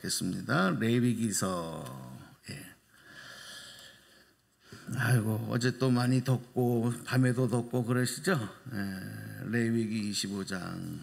받겠습니다. 레위기서. 아이고, 어제 또 많이 덥고 밤에도 덥고 그러시죠? 레위기 25장.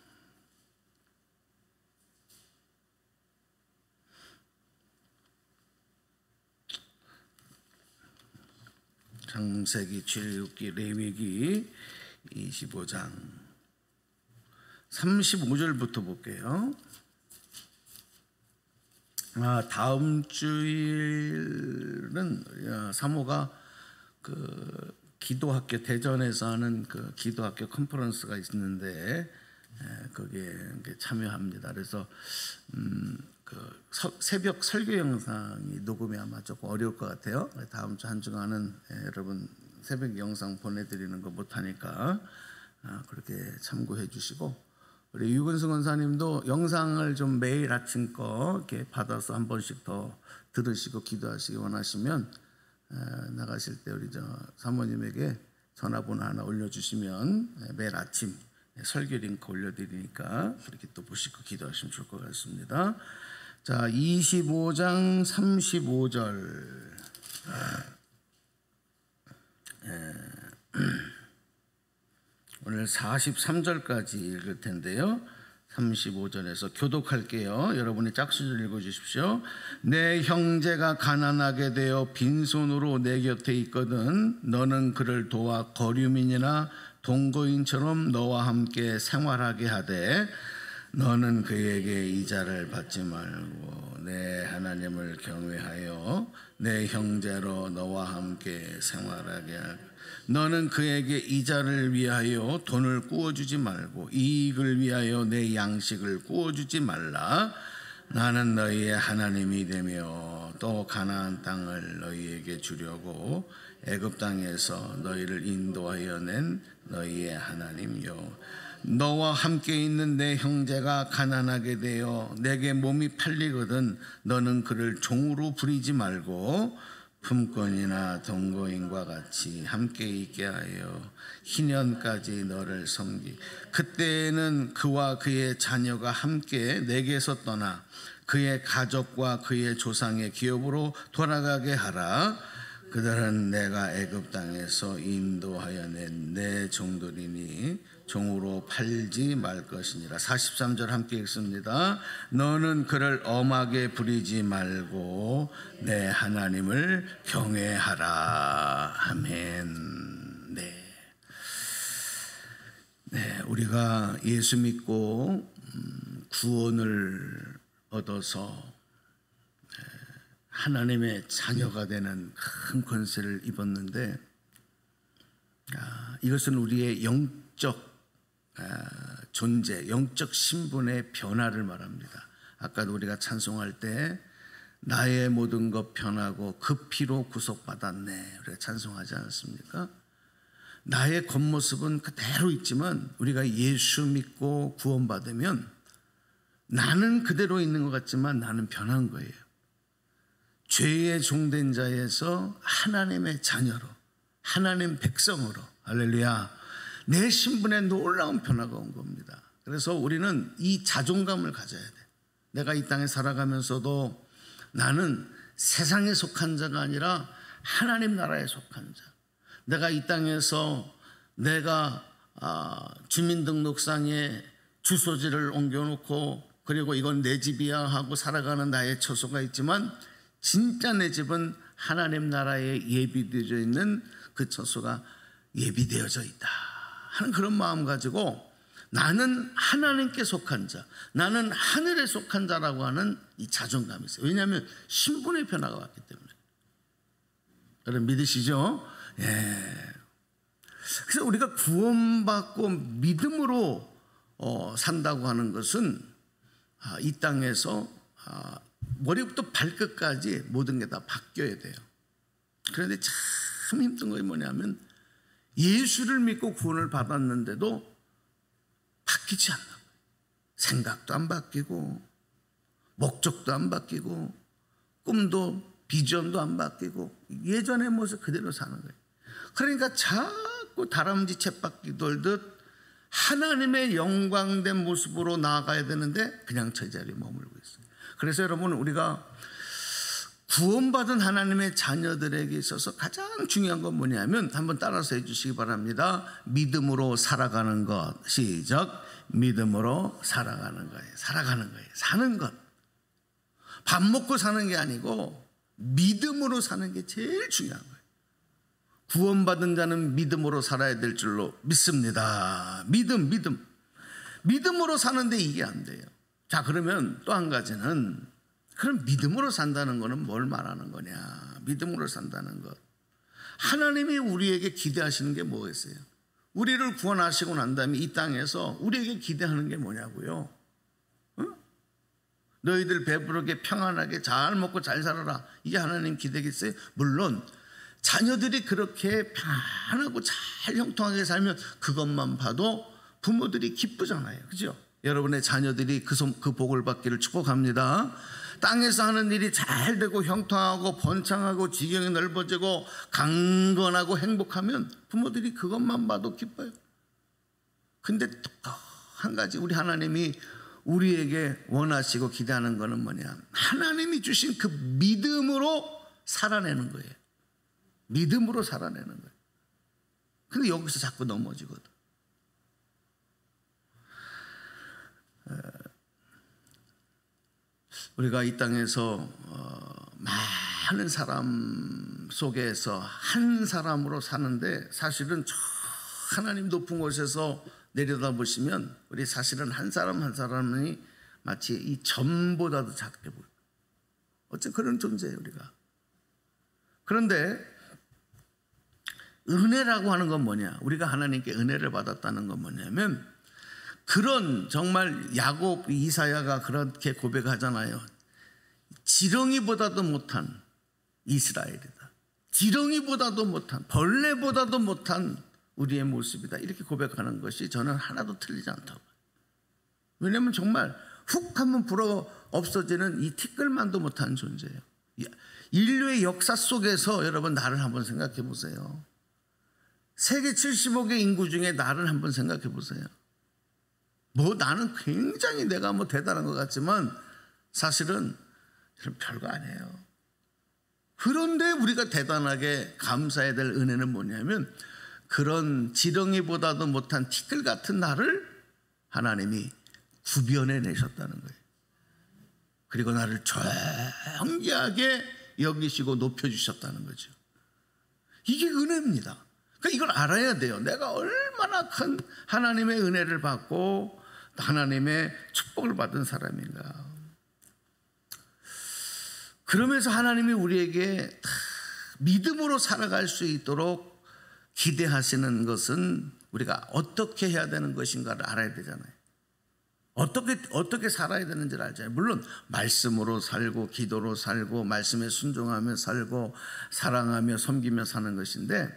창세기, 출애굽기, 레위기 25장 35절부터 볼게요. 다음 주일은 사모가 그 기도학교, 대전에서 하는 그 기도학교 컨퍼런스가 있는데 거기에 참여합니다. 그래서 그 새벽 설교 영상이 녹음이 아마 조금 어려울 것 같아요. 다음 주 한 주간은 여러분 새벽 영상 보내드리는 거 못하니까 그렇게 참고해 주시고, 우리 유근승 원사님도 영상을 좀 매일 아침 거 이렇게 받아서 한 번씩 더 들으시고 기도하시기 원하시면 나가실 때 우리 사모님에게 전화번호 하나 올려주시면 매일 아침 설교 링크 올려드리니까 그렇게 또 보시고 기도하시면 좋을 것 같습니다. 자, 25장 35절. 오늘 43절까지 읽을 텐데요. 35절에서 교독할게요. 여러분이 짝수절 읽어주십시오. 내 형제가 가난하게 되어 빈손으로 내 곁에 있거든 너는 그를 도와 거류민이나 동거인처럼 너와 함께 생활하게 하되 너는 그에게 이자를 받지 말고 내 하나님을 경외하여 내 형제로 너와 함께 생활하게 하고 너는 그에게 이자를 위하여 돈을 구워주지 말고 이익을 위하여 내 양식을 구워주지 말라. 나는 너희의 하나님이 되며 또 가나안 땅을 너희에게 주려고 애굽 땅에서 너희를 인도하여 낸 너희의 하나님이요 너와 함께 있는 내 형제가 가난하게 되어 내게 몸이 팔리거든 너는 그를 종으로 부리지 말고 품꾼이나 동거인과 같이 함께 있게 하여 희년까지 너를 섬기 그때에는 그와 그의 자녀가 함께 내게서 떠나 그의 가족과 그의 조상의 기업으로 돌아가게 하라. 그들은 내가 애굽 땅에서 인도하여 낸 내 종들이니 종으로 팔지 말 것이니라. 43절 함께 읽습니다. 너는 그를 엄하게 부리지 말고 내 하나님을 경외하라. 아멘. 네, 우리가 예수 믿고 구원을 얻어서 하나님의 자녀가 되는 큰 권세를 입었는데 이것은 우리의 영적 존재, 영적 신분의 변화를 말합니다. 아까도 우리가 찬송할 때 나의 모든 것 변하고 그 피로 구속받았네 우리가 찬송하지 않았습니까? 나의 겉모습은 그대로 있지만 우리가 예수 믿고 구원받으면 나는 그대로 있는 것 같지만 나는 변한 거예요. 죄의 종된 자에서 하나님의 자녀로, 하나님 백성으로, 할렐루야, 내 신분에 놀라운 변화가 온 겁니다. 그래서 우리는 이 자존감을 가져야 돼. 내가 이 땅에 살아가면서도 나는 세상에 속한 자가 아니라 하나님 나라에 속한 자. 내가 이 땅에서 내가 주민등록상에 주소지를 옮겨놓고 그리고 이건 내 집이야 하고 살아가는 나의 처소가 있지만 진짜 내 집은 하나님 나라에 예비되어져 있는 그 처소가 예비되어져 있다 하는 그런 마음 가지고 나는 하나님께 속한 자, 나는 하늘에 속한 자라고 하는 이 자존감이 있어요. 왜냐하면 신분의 변화가 왔기 때문에. 여러분 믿으시죠? 예. 그래서 우리가 구원받고 믿음으로 산다고 하는 것은 이 땅에서 머리부터 발끝까지 모든 게 다 바뀌어야 돼요. 그런데 참 힘든 것이 뭐냐면 예수를 믿고 구원을 받았는데도 바뀌지 않는 거예요. 생각도 안 바뀌고 목적도 안 바뀌고 꿈도 비전도 안 바뀌고 예전의 모습 그대로 사는 거예요. 그러니까 자꾸 다람쥐 쳇바퀴 돌듯 하나님의 영광된 모습으로 나아가야 되는데 그냥 제자리에 머물고 있어요. 그래서 여러분, 우리가 구원받은 하나님의 자녀들에게 있어서 가장 중요한 건 뭐냐면, 한번 따라서 해주시기 바랍니다. 믿음으로 살아가는 것. 시작. 믿음으로 살아가는 거예요. 살아가는 거예요. 사는 것. 밥 먹고 사는 게 아니고 믿음으로 사는 게 제일 중요한 거예요. 구원받은 자는 믿음으로 살아야 될 줄로 믿습니다. 믿음으로 사는데 이게 안 돼요. 자, 그러면 또 한 가지는, 그럼 믿음으로 산다는 거는 뭘 말하는 거냐? 믿음으로 산다는 것. 하나님이 우리에게 기대하시는 게 뭐겠어요? 우리를 구원하시고 난 다음에 이 땅에서 우리에게 기대하는 게 뭐냐고요? 응? 너희들 배부르게 평안하게 잘 먹고 잘 살아라. 이게 하나님 기대겠어요? 물론 자녀들이 그렇게 편하고 잘 형통하게 살면 그것만 봐도 부모들이 기쁘잖아요. 그죠? 여러분의 자녀들이 그 복을 받기를 축복합니다. 땅에서 하는 일이 잘 되고 형통하고 번창하고 지경이 넓어지고 강건하고 행복하면 부모들이 그것만 봐도 기뻐요. 근데 또 한 가지, 우리 하나님이 우리에게 원하시고 기대하는 거는 뭐냐? 하나님이 주신 그 믿음으로 살아내는 거예요. 믿음으로 살아내는 거예요. 근데 여기서 자꾸 넘어지거든. 우리가 이 땅에서 많은 사람 속에서 한 사람으로 사는데, 사실은 저 하나님 높은 곳에서 내려다보시면 우리 사실은 한 사람 한 사람이 마치 이 점보다도 작게 보여요. 어째 그런 존재예요, 우리가. 그런데 은혜라고 하는 건 뭐냐? 우리가 하나님께 은혜를 받았다는 건 뭐냐면, 그런 정말 야곱, 이사야가 그렇게 고백하잖아요. 지렁이보다도 못한 이스라엘이다. 지렁이보다도 못한, 벌레보다도 못한 우리의 모습이다. 이렇게 고백하는 것이 저는 하나도 틀리지 않다고. 왜냐하면 정말 훅 하면 불어 없어지는 이 티끌만도 못한 존재예요. 인류의 역사 속에서 여러분, 나를 한번 생각해 보세요. 세계 75개 인구 중에 나를 한번 생각해 보세요. 나는 굉장히 내가 대단한 것 같지만 사실은 별거 아니에요. 그런데 우리가 대단하게 감사해야 될 은혜는 뭐냐면, 그런 지렁이보다도 못한 티끌 같은 나를 하나님이 구별해 내셨다는 거예요. 그리고 나를 존귀하게 여기시고 높여주셨다는 거죠. 이게 은혜입니다. 그러니까 이걸 알아야 돼요. 내가 얼마나 큰 하나님의 은혜를 받고 하나님의 축복을 받은 사람인가. 그러면서 하나님이 우리에게 믿음으로 살아갈 수 있도록 기대하시는 것은 우리가 어떻게 해야 되는 것인가를 알아야 되잖아요. 어떻게 살아야 되는지를 알잖아요. 물론 말씀으로 살고 기도로 살고 말씀에 순종하며 살고 사랑하며 섬기며 사는 것인데,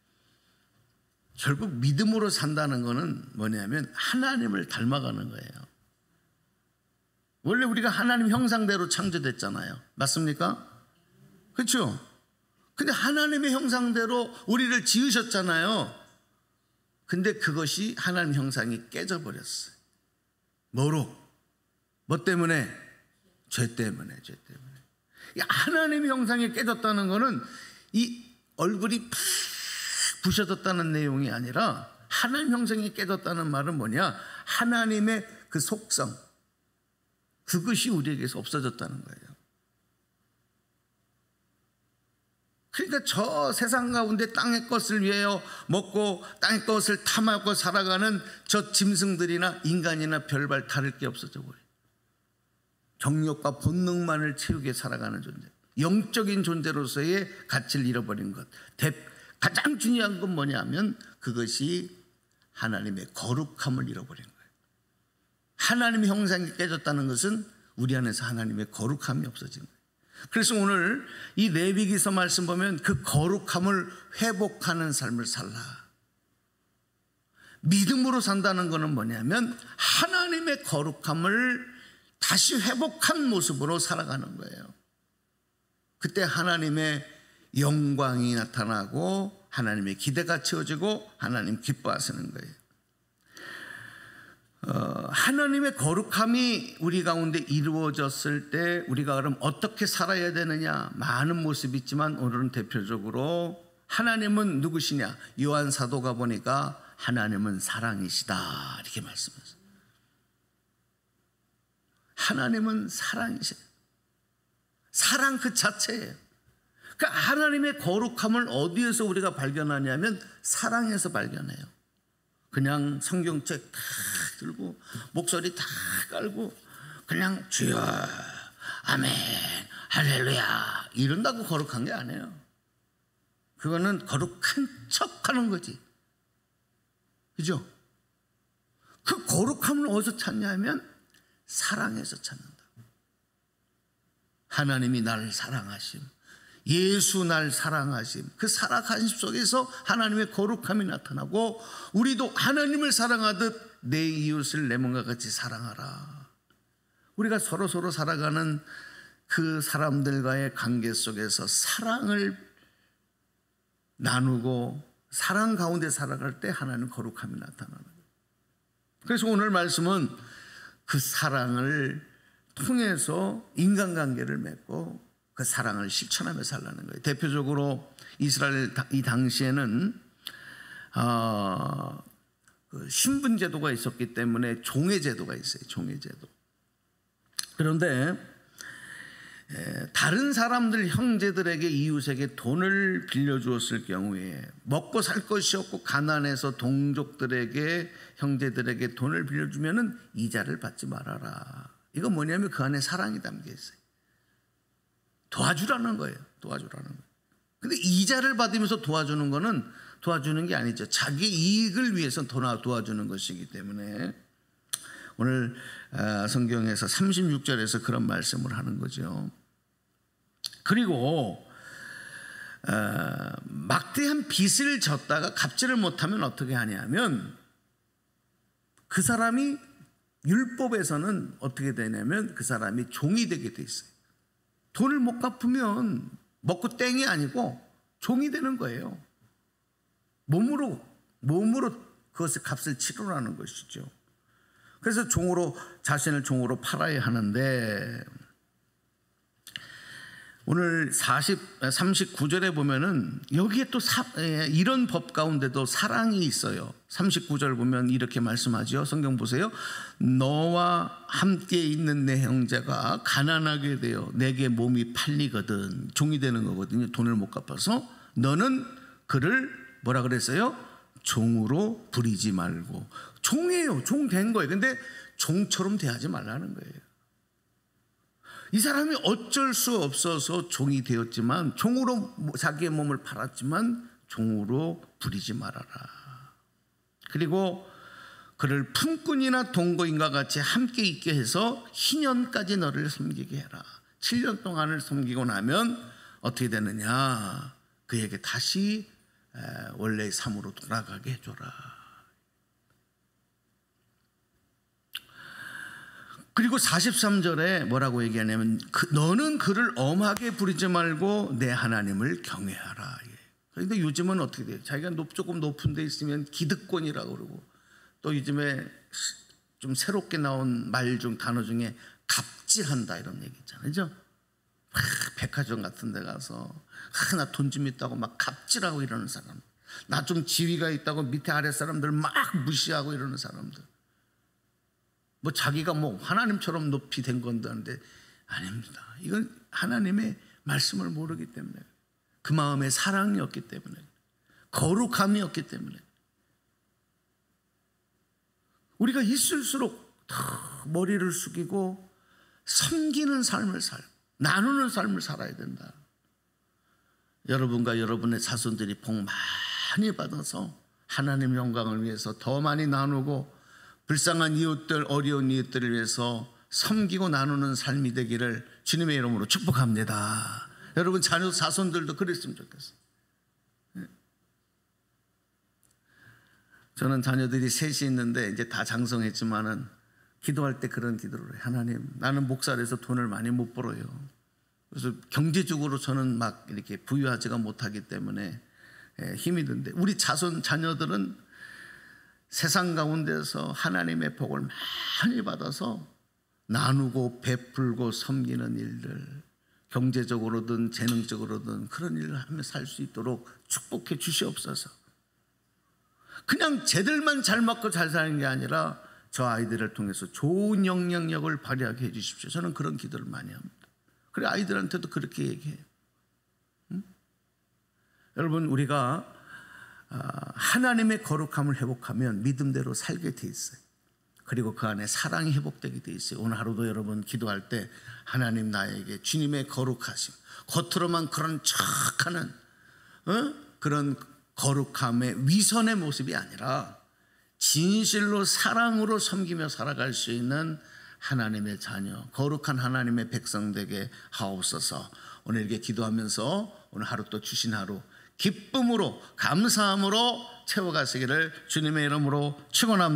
결국 믿음으로 산다는 것은 뭐냐면 하나님을 닮아가는 거예요. 원래 우리가 하나님 형상대로 창조됐잖아요. 맞습니까? 그렇죠? 근데 하나님의 형상대로 우리를 지으셨잖아요. 근데 그것이 하나님 형상이 깨져버렸어요. 뭐로? 뭐 때문에? 죄 때문에. 하나님의 형상이 깨졌다는 것은 이 얼굴이 팍 부셔졌다는 내용이 아니라, 하나님 형상이 깨졌다는 말은 뭐냐? 하나님의 그 속성, 그것이 우리에게서 없어졌다는 거예요. 그러니까 저 세상 가운데 땅의 것을 위하여 먹고 땅의 것을 탐하고 살아가는 저 짐승들이나 인간이나 별반 다를 게 없어져 버려요. 정욕과 본능만을 채우게 살아가는 존재, 영적인 존재로서의 가치를 잃어버린 것. 가장 중요한 건 뭐냐면 그것이 하나님의 거룩함을 잃어버린 거예요. 하나님의 형상이 깨졌다는 것은 우리 안에서 하나님의 거룩함이 없어진 거예요. 그래서 오늘 이 레위기서 말씀 보면 그 거룩함을 회복하는 삶을 살라. 믿음으로 산다는 것은 뭐냐면 하나님의 거룩함을 다시 회복한 모습으로 살아가는 거예요. 그때 하나님의 영광이 나타나고 하나님의 기대가 채워지고 하나님 기뻐하시는 거예요. 하나님의 거룩함이 우리 가운데 이루어졌을 때 우리가 그럼 어떻게 살아야 되느냐, 많은 모습이 있지만 오늘은 대표적으로 하나님은 누구시냐, 요한 사도가 보니까 하나님은 사랑이시다 이렇게 말씀하셨어요. 하나님은 사랑이세요. 사랑 그 자체예요. 그러니까 하나님의 거룩함을 어디에서 우리가 발견하냐면 사랑에서 발견해요. 그냥 성경책 다 들고 목소리 다 깔고 그냥 주여 아멘 할렐루야 이런다고 거룩한 게 아니에요. 그거는 거룩한 척하는 거지. 그죠? 그 거룩함을 어디서 찾냐면 사랑에서 찾는다. 하나님이 나를 사랑하심, 예수 날 사랑하심, 그 살아가심 속에서 하나님의 거룩함이 나타나고 우리도 하나님을 사랑하듯 내 이웃을 내 몸과 같이 사랑하라. 우리가 서로 살아가는 그 사람들과의 관계 속에서 사랑을 나누고 사랑 가운데 살아갈 때 하나님 거룩함이 나타나는 거예요. 그래서 오늘 말씀은 그 사랑을 통해서 인간관계를 맺고 그 사랑을 실천하며 살라는 거예요. 대표적으로 이스라엘 이 당시에는 그 신분제도가 있었기 때문에 종회제도가 있어요. 종회제도. 그런데 다른 사람들 형제들에게 이웃에게 돈을 빌려주었을 경우에 먹고 살 것이 없고 가난해서 동족들에게 형제들에게 돈을 빌려주면은 이자를 받지 말아라. 이거 뭐냐면 그 안에 사랑이 담겨 있어요. 도와주라는 거예요. 도와주라는 거예요. 근데 이자를 받으면서 도와주는 거는 도와주는 게 아니죠. 자기 이익을 위해서 도와주는 것이기 때문에 오늘 성경에서 36절에서 그런 말씀을 하는 거죠. 그리고 막대한 빚을 졌다가 갚지를 못하면 어떻게 하냐면 그 사람이 율법에서는 어떻게 되냐면 그 사람이 종이 되게 돼 있어요. 돈을 못 갚으면 먹고 땡이 아니고 종이 되는 거예요. 몸으로 그것의 값을 치르라는 것이죠. 그래서 자신을 종으로 팔아야 하는데 오늘 39절에 보면은 여기에 또 이런 법 가운데도 사랑이 있어요. 39절 보면 이렇게 말씀하죠. 성경 보세요. 너와 함께 있는 내 형제가 가난하게 되어 내게 몸이 팔리거든. 종이 되는 거거든요. 돈을 못 갚아서 너는 그를 뭐라 그랬어요? 종으로 부리지 말고. 종이에요. 종 된 거예요. 근데 종처럼 대하지 말라는 거예요. 이 사람이 어쩔 수 없어서 종이 되었지만 종으로 자기의 몸을 팔았지만 종으로 부리지 말아라. 그리고 그를 품꾼이나 동거인과 같이 함께 있게 해서 희년까지 너를 섬기게 해라. 7년 동안을 섬기고 나면 어떻게 되느냐? 그에게 다시 원래의 삶으로 돌아가게 해줘라. 그리고 43절에 뭐라고 얘기하냐면 너는 그를 엄하게 부리지 말고 내 하나님을 경외하라. 그런데 요즘은 어떻게 돼요? 자기가 조금 높은 데 있으면 기득권이라고 그러고 또 요즘에 좀 새롭게 나온 단어 중에 갑질한다 이런 얘기 있잖아요. 그죠? 백화점 같은 데 가서 나 돈 좀 있다고 막 갑질하고 이러는 사람, 나 좀 지위가 있다고 밑에 아래 사람들 막 무시하고 이러는 사람들, 뭐 자기가 뭐 하나님처럼 높이 된 건다는데 아닙니다. 이건 하나님의 말씀을 모르기 때문에, 그 마음에 사랑이 없기 때문에, 거룩함이 없기 때문에 우리가 있을수록 더 머리를 숙이고 섬기는 삶을 나누는 삶을 살아야 된다. 여러분과 여러분의 자손들이 복 많이 받아서 하나님 영광을 위해서 더 많이 나누고 불쌍한 이웃들, 어려운 이웃들을 위해서 섬기고 나누는 삶이 되기를 주님의 이름으로 축복합니다. 여러분 자손들도 그랬으면 좋겠어요. 저는 자녀들이 셋이 있는데 이제 다 장성했지만은 기도할 때 그런 기도를 해요. 하나님, 나는 목살에서 돈을 많이 못 벌어요. 그래서 경제적으로 저는 막 이렇게 부유하지가 못하기 때문에 힘이 든데 우리 자녀들은 세상 가운데서 하나님의 복을 많이 받아서 나누고 베풀고 섬기는 일들, 경제적으로든 재능적으로든 그런 일을 하며 살 수 있도록 축복해 주시옵소서. 그냥 쟤들만 잘 먹고 잘 사는 게 아니라 저 아이들을 통해서 좋은 영향력을 발휘하게 해 주십시오. 저는 그런 기도를 많이 합니다. 그래 아이들한테도 그렇게 얘기해요. 여러분, 우리가 하나님의 거룩함을 회복하면 믿음대로 살게 돼 있어요. 그리고 그 안에 사랑이 회복되게 돼 있어요. 오늘 하루도 여러분 기도할 때 하나님 나에게 주님의 거룩하심, 겉으로만 그런 척하는 그런 거룩함의 위선의 모습이 아니라 진실로 사랑으로 섬기며 살아갈 수 있는 하나님의 자녀, 거룩한 하나님의 백성 되게 하옵소서. 오늘 이렇게 기도하면서 오늘 하루 또 주신 하루 기쁨으로 감사함으로 채워가시기를 주님의 이름으로 축원합니다.